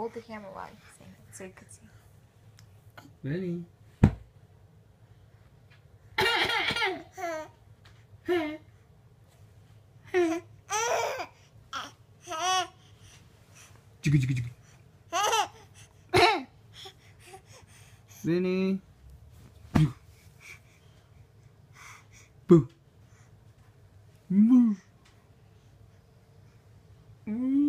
Hold the camera while you say it so you can see. Vinny. Vinny. Boo. Boo.